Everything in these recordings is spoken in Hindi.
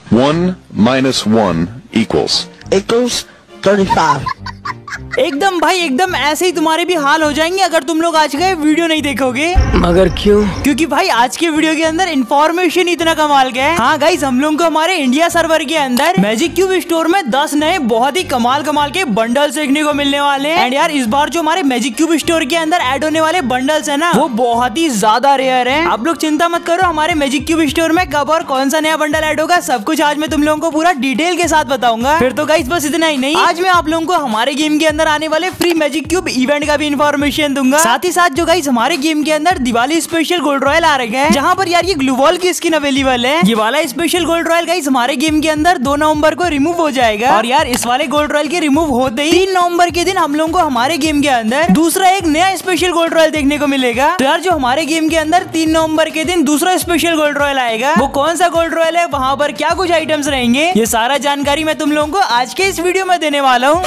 1 minus 1 equals 35. एकदम भाई एकदम ऐसे ही तुम्हारे भी हाल हो जाएंगे अगर तुम लोग आज का वीडियो नहीं देखोगे। मगर क्यों? क्योंकि भाई आज के वीडियो के अंदर इन्फॉर्मेशन इतना कमाल का है। हाँ गाइस, हम लोग को हमारे इंडिया सर्वर के अंदर मैजिक क्यूब स्टोर में 10 नए बहुत ही कमाल के बंडल्स देखने को मिलने वाले हैं। एंड यार इस बार जो हमारे मैजिक क्यूब स्टोर के अंदर ऐड होने वाले बंडल्स है ना, वो बहुत ही ज्यादा रेयर है। आप लोग चिंता मत करो, हमारे मैजिक क्यूब स्टोर में कब और कौन सा नया बंडल ऐड होगा सब कुछ आज मैं तुम लोगों को पूरा डिटेल के साथ बताऊंगा। फिर तो गाइस बस इतना ही नहीं, आज मैं आप लोगों को हमारे गेम के अंदर आने वाले फ्री मैजिक क्यूब इवेंट का भी इन्फॉर्मेशन दूंगा। साथ ही साथ जो गाइस हमारे गेम के अंदर दिवाली स्पेशल गोल्ड रॉयल आ रखा है, जहाँ पर यार ये ग्लू वॉल की स्किन अवेलेबल है। ये वाला स्पेशल गोल्ड रॉयल गाइस हमारे गेम के अंदर 2 नवंबर को रिमूव हो जाएगा। और यार इस वाले गोल्ड रॉयल के रिमूव होते ही 3 नवंबर के दिन हम लोगों को हमारे गेम के अंदर दूसरा एक नया स्पेशल गोल्ड रॉयल देखने को मिलेगा। तो यार जो हमारे गेम के अंदर 3 नवंबर के दिन दूसरा स्पेशल गोल्ड रॉयल आएगा, वो कौन सा गोल्ड रॉयल है, वहाँ पर क्या कुछ आइटम्स रहेंगे, ये सारा जानकारी मैं तुम लोगों को आज के इस वीडियो में देने वाला हूँ।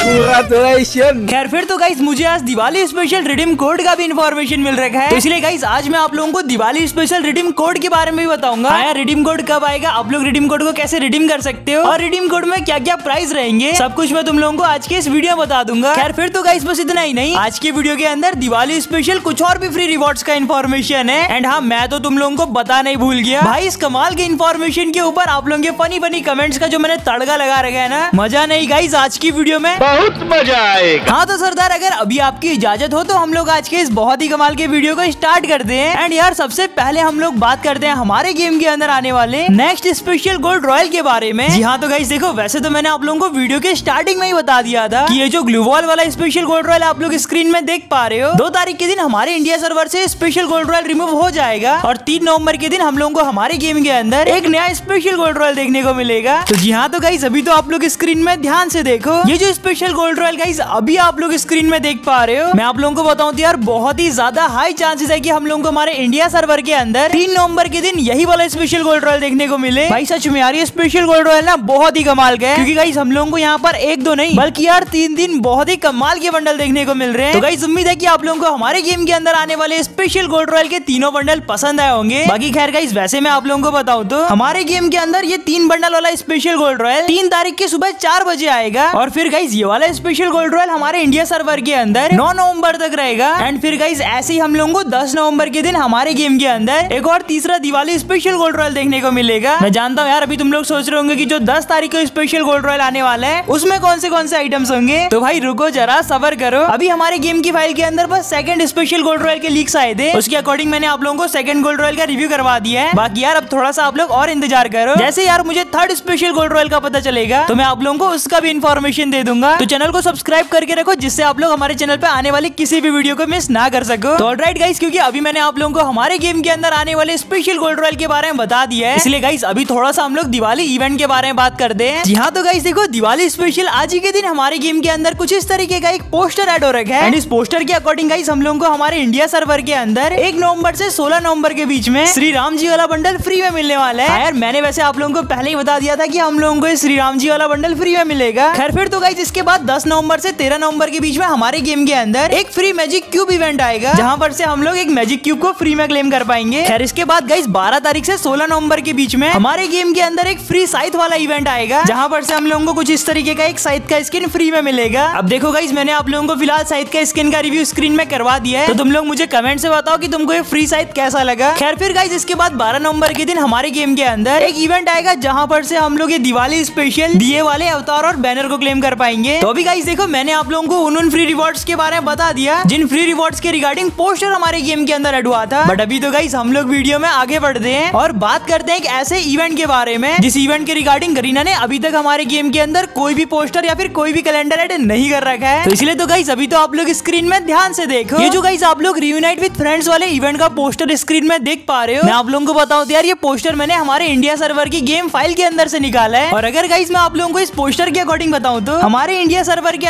खैर फिर तो गाइस मुझे आज दिवाली स्पेशल रिडीम कोड का भी इन्फॉर्मेशन मिल रखा है, तो इसलिए गाइस आज मैं आप लोगों को दिवाली स्पेशल रिडीम कोड के बारे में भी बताऊंगा। यार रिडीम कोड कब आएगा, आप लोग रिडीम कोड को कैसे रिडीम कर सकते हो, और रिडीम कोड में क्या क्या प्राइस रहेंगे, सब कुछ मैं तुम लोगों को आज के इस वीडियो में बता दूंगा। खैर फिर तो गाइस बस इतना ही नहीं, आज के वीडियो के अंदर दिवाली स्पेशल कुछ और भी फ्री रिवॉर्ड्स का इन्फॉर्मेशन है। एंड हाँ, मैं तो तुम लोगों को बताना ही भूल गया भाई, इस कमाल के इन्फॉर्मेशन के ऊपर आप लोगों के फनी कमेंट्स का जो मैंने तड़का लगा रखा है ना, मजा नहीं गाइस आज की वीडियो में बहुत मजा आएगा। हाँ तो सरदार अगर अभी आपकी इजाजत हो तो हम लोग आज के इस बहुत ही कमाल के वीडियो को स्टार्ट करते हैं। एंड यार सबसे पहले हम लोग बात करते हैं हमारे गेम के अंदर आने वाले नेक्स्ट स्पेशल गोल्ड रॉयल के बारे में। जी हाँ तो गाइस देखो, वैसे तो मैंने आप लोगों को वीडियो के स्टार्टिंग में ही बता दिया था कि ये जो ग्लू वॉल वाला स्पेशल गोल्ड रॉयल आप लोग स्क्रीन में देख पा रहे हो, 2 तारीख के दिन हमारे इंडिया सर्वर से स्पेशल गोल्ड रॉयल रिमूव हो जाएगा और 3 नवंबर के दिन हम लोगों को हमारे गेम के अंदर एक नया स्पेशल गोल्ड रॉयल देखने को मिलेगा। तो जी हाँ तो गाइस अभी तो आप लोग स्क्रीन में ध्यान से देखो, ये जो स्पेशल गोल्ड रॉयल गाइस अभी आप लोग स्क्रीन में देख पा रहे हो, मैं आप लोगों को बताऊं तो यार बहुत ही ज्यादा हाई चांसेस है कि हम लोगों को हमारे इंडिया सर्वर के अंदर 3 नवंबर के दिन यही वाला स्पेशल गोल्ड रॉयल देखने को मिले। भाई सच में यार ये स्पेशल गोल्ड रॉयल ना बहुत ही कमाल का है, क्योंकि गाइस हम लोगों को यहाँ पर 1-2 नहीं बल्कि यार 3 दिन बहुत ही कमाल के बंडल देखने को मिल रहे हैं। तो गाइस उम्मीद है कि आप लोगों को हमारे गेम के अंदर आने वाले स्पेशल गोल्ड रॉयल के तीनों बंडल पसंद आए होंगे। बाकी खैर गाइस वैसे मैं आप लोगों को बताऊं तो हमारे गेम के अंदर ये 3 बंडल वाला स्पेशल गोल्ड रॉयल 3 तारीख की सुबह 4 बजे आएगा, और फिर गाइस ये वाला स्पेशल गोल्ड रॉयल हमारे इंडिया सर्वर के अंदर 9 नवंबर तक रहेगा। एंड फिर गाइस ऐसे ही हम लोगों को 10 नवंबर के दिन हमारे गेम के अंदर एक और तीसरा दिवाली स्पेशल गोल्ड रॉयल देखने को मिलेगा। मैं जानता हूँ यार अभी तुम लोग सोच रहे होंगे कि जो 10 तारीख को स्पेशल गोल्ड रॉयल आने वाला है उसमें कौन से आइटम्स होंगे, तो भाई रुको जरा सबर करो, अभी हमारे गेम की फाइल के अंदर बस सेकंड स्पेशल गोल्ड रॉयल के लीक्स आए थे, उसके अकॉर्डिंग मैंने आप लोगों को सेकंड गोल्ड रॉयल का रिव्यू करवा दिया है। बाकी यार अब थोड़ा सा आप लोग और इंतजार करो, जैसे यार मुझे थर्ड स्पेशल गोल्ड रॉयल का पता चलेगा तो मैं आप लोगों को उसका भी इन्फॉर्मेशन दे दूंगा। तो चैनल को सब्सक्राइब करके रखो, जिससे आप लोग हमारे चैनल पे आने वाली किसी भी वीडियो को मिस ना कर सको। तो ऑलराइट गाइस, क्योंकि अभी मैंने आप लोगों को हमारे गेम के अंदर आने वाले स्पेशल गोल्ड रॉयल के बारे में बता दिया है, इसलिए गाइस अभी थोड़ा सा हम लोग दिवाली इवेंट के बारे में बात करते हैं। जी हाँ तो गाइस देखो, दिवाली स्पेशल आज ही के दिन हमारे गेम के अंदर कुछ इस तरीके का एक पोस्टर ऐड हो रखा है। एंड इस पोस्टर के अकॉर्डिंग गाइस हम लोगों को हमारे इंडिया सर्वर के अंदर 1 नवंबर से 16 नवंबर के बीच में श्री राम जी वाला बंडल फ्री में मिलने वाला है। यार मैंने वैसे आप लोगों को पहले ही बता दिया था कि हम लोगों को श्री राम जी वाला बंडल फ्री में मिलेगा। खैर फिर तो गाइस इसके बाद 10 नवंबर से 13 नवंबर के बीच में हमारे गेम के अंदर एक फ्री मैजिक क्यूब इवेंट आएगा, जहाँ पर से हम लोग एक मैजिक क्यूब को फ्री में क्लेम कर पाएंगे। खैर इसके बाद गाइस 12 तारीख से 16 नवंबर के बीच में हमारे गेम के अंदर एक फ्री साइथ वाला इवेंट आएगा, जहाँ पर से हम लोगों को कुछ इस तरीके का एक साइथ का स्किन फ्री में मिलेगा। अब देखो गाइस मैंने आप लोगों को फिलहाल साइथ का स्किन का रिव्यू स्क्रीन में करवा दिया है, तो तुम लोग मुझे कमेंट से बताओ कि तुमको ये फ्री साइथ कैसा लगा। खैर फिर गाइस इसके बाद 12 नवंबर के दिन हमारे गेम के अंदर एक इवेंट आएगा, जहाँ पर से हम लोग ये दिवाली स्पेशल दिए वाले अवतार और बैनर को क्लेम कर पाएंगे। तो अभी गाइस देखो, मैंने आप लोगों को उन फ्री रिवॉर्ड्स के बारे में बता दिया जिन फ्री रिवॉर्ड्स के रिगार्डिंग पोस्टर हमारे गेम के अंदर ऐड हुआ था। बट अभी तो गाइस हम लोग वीडियो में आगे बढ़ते हैं और बात करते हैं एक ऐसे इवेंट के बारे में जिस इवेंट के रिगार्डिंग गरीना ने अभी तक हमारे गेम के अंदर कोई भी पोस्टर या फिर कोई भी कैलेंडर ऐड नहीं कर रखा है। तो इसलिए तो गाइस अभी तो आप लोग स्क्रीन में ध्यान से देखो, ये जो गाइस आप लोग रियूनाइट विद फ्रेंड्स वाले इवेंट का पोस्टर स्क्रीन में देख पा रहे हो, मैं आप लोगों को बताऊं यार ये पोस्टर मैंने हमारे इंडिया सर्वर की गेम फाइल के अंदर से निकाला है। और अगर गाइस मैं आप लोगों को इस पोस्टर के अकॉर्डिंग बताऊं तो हमारे इंडिया सर्वर के अंदर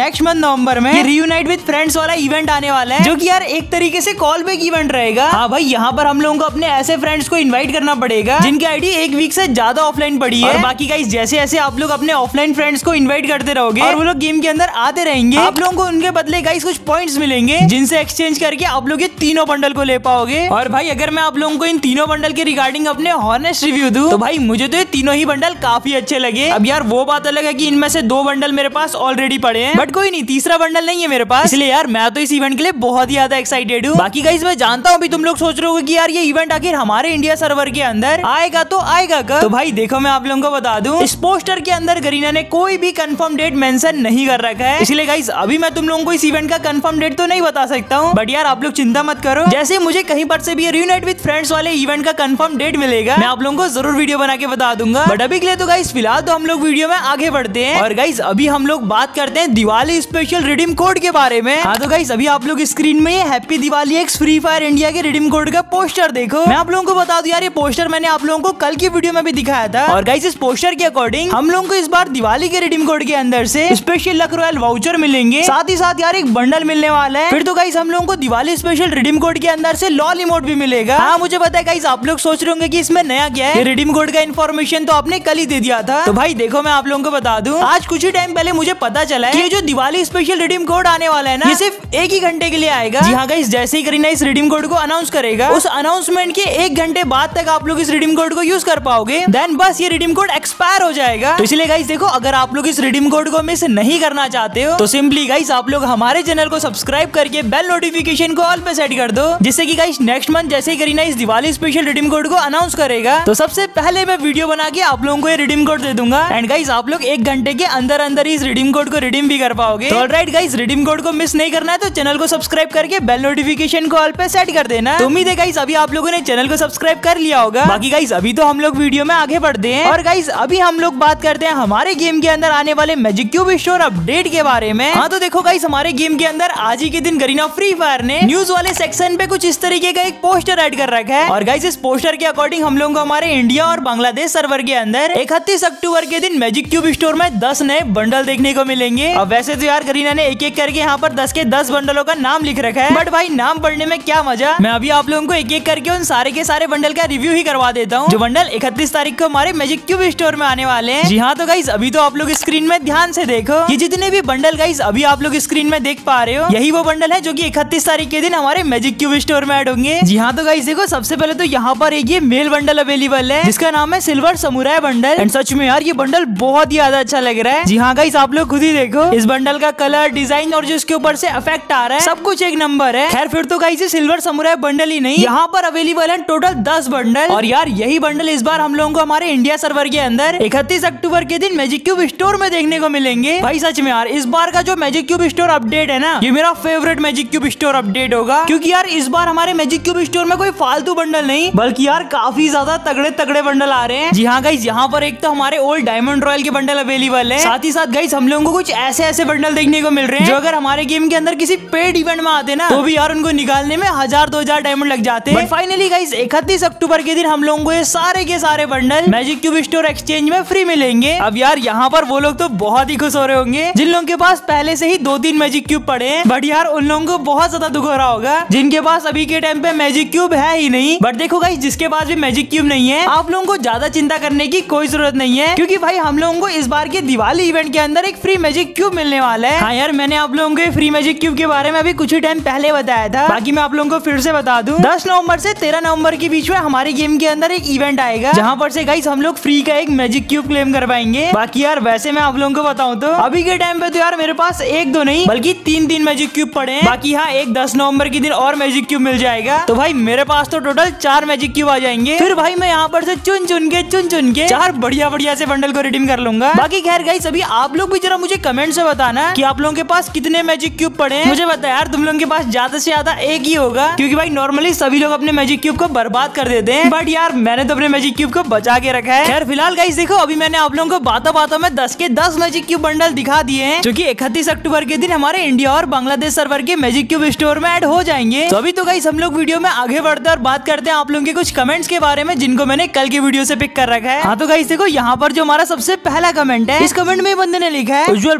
नेक्स्ट मंथ नवंबर में रियूनाइट विद फ्रेंड्स वाला इवेंट आने वाला है, जो कि यार एक तरीके से कॉल बैक इवेंट रहेगा। हाँ भाई, यहाँ पर हम लोगों को अपने ऐसे फ्रेंड्स को इन्वाइट करना पड़ेगा जिनकी आईडी एक वीक से ज्यादा ऑफलाइन पड़ी है। और बाकी गाइस जैसे जैसे आप लोग अपने ऑफलाइन फ्रेंड्स को इन्वाइट करते रहोगे और वो लोग गेम के अंदर आते रहेंगे, आप लोगों को उनके बदले गाइस कुछ पॉइंट्स मिलेंगे, जिनसे एक्सचेंज करके आप लोग ये तीनों बंडल को ले पाओगे। और भाई अगर मैं आप लोगों को इन तीनों बंडल के रिगार्डिंग अपने हॉनेस्ट रिव्यू दूं, तो भाई मुझे तो ये तीनों ही बंडल काफी अच्छे लगे। अब यार वो बात अलग है कि इनमें से 2 बंडल मेरे पास ऑलरेडी पड़े हैं, बट कोई नहीं, तीसरा बंडल नहीं है मेरे पास, इसलिए यार मैं तो इस इवेंट के लिए बहुत ही ज्यादा एक्साइटेड हूँ। बाकी गाइस मैं जानता हूँ अभी तुम लोग सोच रहे हो कि यार ये इवेंट आखिर हमारे इंडिया सर्वर के अंदर आएगा तो आएगा कब? तो भाई देखो मैं आप लोगों को बता दूं, इस पोस्टर के अंदर गरीना ने कोई भी कंफर्म डेट मेंशन नहीं कर रखा है, इसलिए गाइस अभी मैं तुम लोगों को इस इवेंट का कंफर्म डेट तो नहीं बता सकता हूँ, बट यार आप लोग चिंता मत करो, जैसे मुझे कहीं पर से भी रियूनाइट विद फ्रेंड्स वाले इवेंट का कंफर्म डेट मिलेगा, मैं आप लोगों को जरूर वीडियो बना के बता दूंगा। बट अभी के लिए तो गाइस फिलहाल तो हम लोग वीडियो में आगे बढ़ते हैं। और गाइस अभी हम लोग बात करते हैं दिवाली स्पेशल रिडीम कोड के बारे में। हाँ तो गाइस अभी आप लोग स्क्रीन में happy Diwali X free fire India के रिडीम कोड का पोस्टर देखो। मैं आप लोगों को बता दूं यार, ये पोस्टर मैंने आप लोगों को कल की वीडियो में भी दिखाया था। और गाइस इस पोस्टर के अकॉर्डिंग हम लोगों को इस बार दिवाली के रिडीम कोड के अंदर से स्पेशल लक रॉयल वाउचर मिलेंगे, साथ ही साथ यार एक बंडल मिलने वाला है। फिर तो गाइस हम लोगों को दिवाली स्पेशल रिडीम कोड के अंदर से लॉल इमोट भी मिलेगा। हाँ मुझे पता है गाइस आप लोग सोच रहे होंगे कि इसमें नया क्या है, रिडीम कोड का इन्फॉर्मेशन तो आपने कल ही दे दिया था। तो भाई देखो मैं आप लोगों को बता दूं, आज कुछ ही टाइम पहले मुझे पता चला है कि ये जो दिवाली स्पेशल रिडीम कोड आने वाला है ना, ये सिर्फ 1 ही घंटे के लिए आएगा। जी हाँ गाइस, जैसे ही करीना इस रिडीम कोड को अनाउंस करेगा, उस अनाउंसमेंट के 1 घंटे बाद तक आप लोग इस रिडीम कोड को यूज कर पाओगे, देन बस ये रिडीम कोड एक्सपायर हो जाएगा। तो इसलिए गाइस देखो, अगर आप लोग इस रिडीम कोड को मिस नहीं करना चाहते हो तो सिंपली गाइस आप लोग हमारे चैनल को सब्सक्राइब करके बेल नोटिफिकेशन को ऑल पे सेट कर दो, जिससे कि गाइस नेक्स्ट मंथ जैसे ही करीना इस दिवाली स्पेशल रिडीम कोड को अनाउंस करेगा, तो सबसे पहले मैं वीडियो बना के आप लोगों को ये रिडीम कोड दे दूंगा। एंड गाइस आप लोग 1 घंटे के अंदर अंदर इस रिडीम कोड को रिडीम भी कर पाओगे। तो ऑलराइट गाइस, रिडीम कोड को मिस नहीं करना है तो चैनल को सब्सक्राइब करके बेल नोटिफिकेशन को ऑल पे सेट कर देना। तो उम्मीद है गाइस अभी आप लोगों ने चैनल को सब्सक्राइब कर लिया होगा। बाकी गाइस अभी तो हम लोग वीडियो में आगे बढ़ते हैं और गाइस अभी हम लोग बात करते हैं हमारे गेम के अंदर आने वाले मैजिक क्यूब स्टोर अपडेट के बारे में। हाँ तो देखो गाइस, हमारे गेम के अंदर आज ही के दिन गरीना फ्री फायर ने न्यूज वाले सेक्शन पे कुछ इस तरीके का एक पोस्टर ऐड कर रखा है। और गाइस इस पोस्टर के अकॉर्डिंग हम लोगों को हमारे इंडिया और बांग्लादेश सर्वर के अंदर 31 अक्टूबर के दिन मैजिक क्यूब स्टोर में 10 नए बंडल देखने को मिलेंगे। अब वैसे तो यार गरीना ने एक एक करके यहाँ पर 10 के 10 बंडलों का नाम लिख रखा है, बट भाई नाम पढ़ने में क्या मजा, मैं अभी आप लोगों को एक एक करके उन सारे के सारे बंडल का रिव्यू ही करवा देता हूँ, जो बंडल 31 तारीख को हमारे मैजिक क्यूब स्टोर में आने वाले हैं। जी हाँ तो गाइस अभी तो आप लोग स्क्रीन में ध्यान से देखो, ये जितने भी बंडल गाइस अभी आप लोग स्क्रीन में देख पा रहे हो, यही वो बंडल है जो कि 31 तारीख के दिन हमारे मैजिक क्यूब स्टोर में ऐड होंगे। जी हाँ तो गाइस देखो, सबसे पहले तो यहाँ पर एक ये मेल बंडल अवेलेबल है जिसका नाम है सिल्वर समुराई बंडल। एंड सच में यार ये बंडल बहुत ही ज्यादा अच्छा लग रहा है। जी हाँ गाइस आप लोग खुद ही देखो, इस बंडल का कलर, डिजाइन और जो इसके ऊपर से इफेक्ट आ रहा है, सब कुछ एक नंबर है। खैर फिर तो गाइस ये सिल्वर समुराई बंडल ही नहीं, यहाँ पर अवेलेबल है टोटल 10 बंडल। और यार यही बंडल इस बार हम लोगों को हमारे इंडिया सर्वर के अंदर 31 अक्टूबर के दिन मैजिक क्यूब स्टोर में देखने को मिलेंगे। भाई सच में यार इस बार का जो मैजिक क्यूब स्टोर अपडेट है ना, ये मेरा favourite magic cube store update होगा, क्योंकि यार इस बार हमारे मैजिक क्यूब स्टोर में कोई फालतू बंडल नहीं, बल्कि यार काफी ज्यादा तगड़े तगड़े बंडल आ रहे हैं। जी हाँ गाइस, यहाँ पर एक तो हमारे ओल्ड डायमंड रॉयल के बंडल अवेलेबल है, साथ ही साथ गाइस हम लोगों को कुछ ऐसे ऐसे बंडल देखने को मिल रहे हैं जो अगर हमारे गेम के अंदर किसी पेड इवेंट में आते ना, तो भी यार उनको निकालने में 1000-2000 डायमंड लग जाते हैं। बट फाइनली गाइस 31 अक्टूबर के दिन हम लोगों को ये सारे के सारे bundle magic cube store exchange में फ्री मिलेंगे। अब यार यहाँ पर वो लोग तो बहुत ही खुश हो रहे होंगे जिन लोगों के पास पहले से ही 2-3 मैजिक क्यूब पड़े हैं, बट यार उन लोगों को बहुत ज्यादा दुख हो रहा होगा जिनके पास अभी के टाइम पे मैजिक क्यूब है ही नहीं। बट देखो गाइस, जिसके पास भी मैजिक क्यूब नहीं है, आप लोगों को ज्यादा चिंता करने की कोई जरूरत नहीं है, क्योंकि भाई हम लोगों को इस बार के दिवाली इवेंट के अंदर एक फ्री मैजिक क्यूब मिलने वाला है। हाँ यार मैंने आप लोगों को फ्री मैजिक क्यूब के बारे में अभी कुछ ही टाइम पहले बताया था, बाकी मैं आप लोगों को फिर से बता दूं, 10 नवंबर से 13 नवंबर के बीच में हमारे गेम के अंदर एक इवेंट आएगा जहाँ पर से गाइस हम लोग फ्री का एक मैजिक क्यूब क्लेम कर पाएंगे। बाकी यार वैसे मैं आप लोगों को बताऊं तो अभी के टाइम पे तो यार मेरे पास 1-2 नहीं बल्कि 3-3 मैजिक क्यूब पड़े हैं। बाकी हाँ एक 10 नवंबर के दिन और मैजिक क्यूब मिल जाएगा, तो भाई मेरे पास तो टोटल 4 मैजिक क्यूब आ जाएंगे। फिर भाई मैं यहाँ पर से चुन चुन के 4 बढ़िया से बंडल को रिडीम कर लूंगा। बाकी खैर गाइस अभी आप लोग भी जरा मुझे कमेंट से बताना कि आप लोगों के पास कितने मैजिक क्यूब पड़े हैं। मुझे बता यार, तुम लोगों के पास ज्यादा से ज्यादा एक ही होगा, क्योंकि भाई नॉर्मली सभी लोग अपने मैजिक क्यूब को बर्बाद कर देते हैं, बट यार मैंने तो अपने मैजिक क्यूब को बचा के रखा है। खैर फिलहाल गाइस देखो, अभी मैंने आप लोगों को बातों में 10 के 10 मैजिक क्यूब बंडल दिखा दिए हैं, जो कि 31 अक्टूबर के दिन हमारे इंडिया और बांग्लादेश सर्वर के मैजिक क्यूब स्टोर में ऐड हो जाएंगे। तो अभी तो गाइस हम लोग वीडियो में आगे बढ़ते हैं और बात करते हैं आप लोगों के कुछ कमेंट्स के बारे में, जिनको मैंने कल की वीडियो से पिक कर रखा है। हाँ तो गाइस देखो, यहाँ पर जो हमारा सबसे पहला कमेंट है, इस कमेंट में बंदे ने लिखा है, उज्जवल भाई आप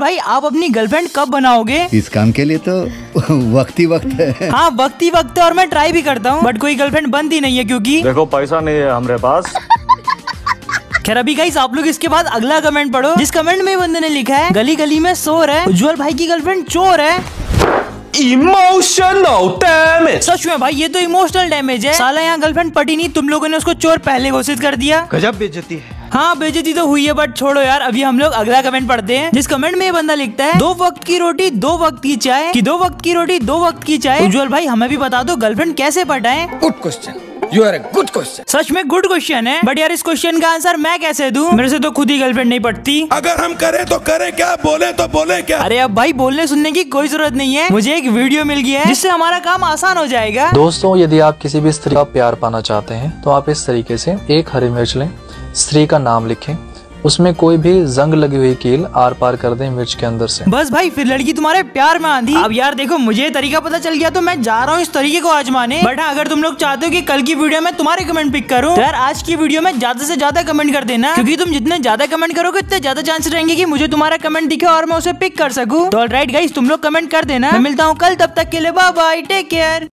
आप अपनी गर्लफ्रेंड कब बनाओगे? इस काम के लिए तो वक्त ही वक्त है। हाँ वक्त ही वक्त है और मैं ट्राई भी करता हूँ, बट कोई गर्लफ्रेंड बनती नहीं है क्योंकि देखो पैसा नहीं है हमारे पास। खैर अभी गाइस आप लोग इसके बाद अगला कमेंट पढ़ो, जिस कमेंट में बंदे ने लिखा है गली गली में शोर है, उज्जवल भाई की गर्लफ्रेंड चोर है। Emotional damage. सच में भाई ये तो इमोशनल डैमेज है। साला यहाँ गर्लफ्रेंड पटी नहीं, तुम लोगों ने उसको चोर पहले घोषित कर दिया। गजब बेइज्जती है। हाँ बेइज्जती तो हुई है, बट छोड़ो यार, अभी हम लोग अगला कमेंट पढ़ते हैं, जिस कमेंट में ये बंदा लिखता है 2 वक्त की रोटी 2 वक्त की चाय, कि 2 वक्त की रोटी 2 वक्त की चाय। उज्जवल भाई हमें भी बता दो गर्लफ्रेंड कैसे पटाएं? Good question. You are a good question. सच में गुड क्वेश्चन है, बट यार इस क्वेश्चन का आंसर मैं कैसे दूं? मेरे से तो खुद ही गर्लफ्रेंड नहीं पटती। अगर हम करें तो करें क्या, बोले तो बोले क्या। अरे अब भाई बोलने सुनने की कोई जरूरत नहीं है, मुझे एक वीडियो मिल गया है जिससे हमारा काम आसान हो जाएगा। दोस्तों यदि आप किसी भी स्त्री का प्यार पाना चाहते हैं तो आप इस तरीके से एक हरी मिर्च लें, स्त्री का नाम लिखें, उसमें कोई भी जंग लगी हुई कील आर पार कर दें मिर्च के अंदर से। बस भाई फिर लड़की तुम्हारे प्यार में आंधी। अब यार देखो मुझे तरीका पता चल गया तो मैं जा रहा हूँ इस तरीके को आजमाने। बट हाँ, अगर तुम लोग चाहते हो कि कल की वीडियो में तुम्हारे कमेंट पिक करूँ तो यार आज की वीडियो में ज्यादा से ज्यादा कमेंट कर देना, क्योंकि तुम जितने ज्यादा कमेंट करोगे उतने ज्यादा चांसेस रहेंगे कि मुझे तुम्हारा कमेंट दिखे और मैं उसे पिक कर सकूँ। तो ऑलराइट गाइस तुम लोग कमेंट कर देना। मैं मिलता हूँ कल, तब तक के लिए बाय बाय, टेक केयर।